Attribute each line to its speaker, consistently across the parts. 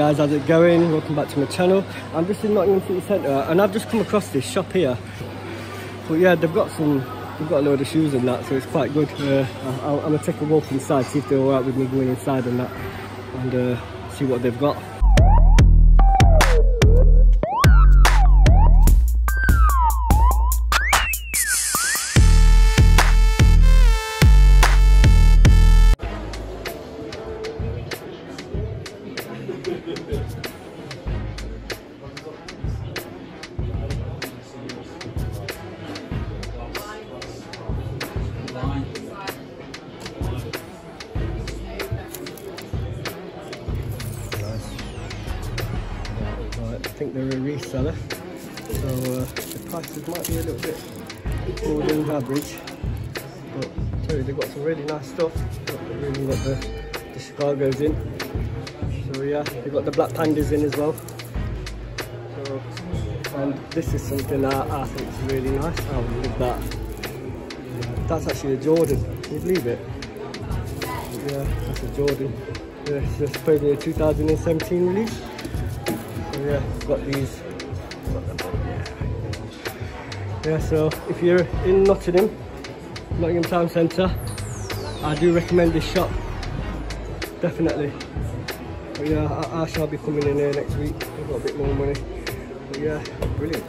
Speaker 1: guys, how's it going? Welcome back to my channel. I'm just in Nottingham City Centre and I've just come across this shop here. But yeah, they've got a load of shoes and that, so it's quite good. I'm gonna take a walk inside, see if they're alright with me going inside and that, and see what they've got. I think they're a reseller, so the prices might be a little bit more than average, but I tell you, they've got some really nice stuff. They've even got the Chicago's in, so yeah, they've got the Black Pandas in as well. So, and this is something that I think is really nice. I love that. Yeah, that's actually a Jordan, can you believe it? Yeah, that's a Jordan. Yeah, it's supposedly a 2017 release. Yeah, got these. Yeah, so if you're in Nottingham Town Centre, I do recommend this shop, definitely. But yeah, I shall be coming in here next week. I've got a bit more money. But yeah, brilliant.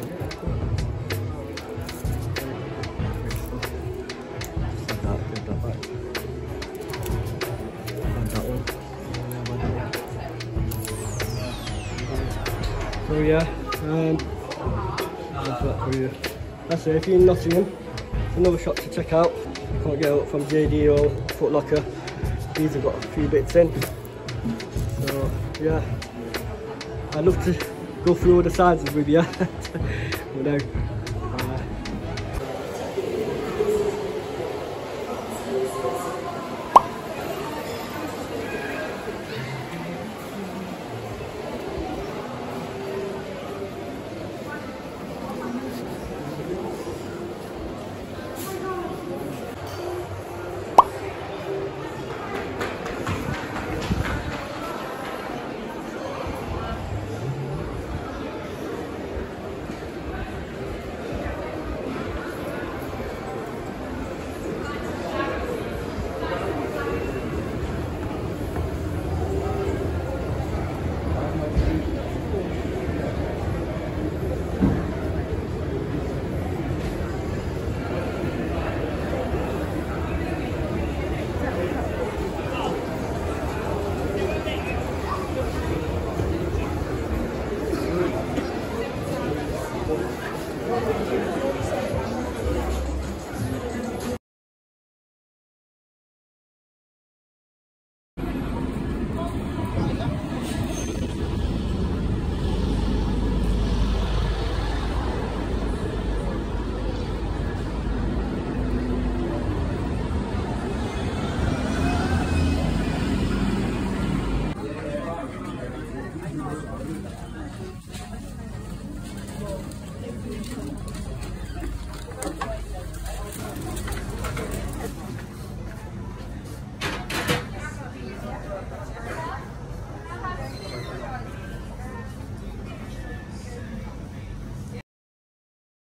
Speaker 1: So yeah, that's that for you. That's it. If you're in Nottingham, it's another shop to check out. You can't get out from JD or Foot Locker. These have got a few bits in. So yeah, I'd love to go through all the sizes with you. But no.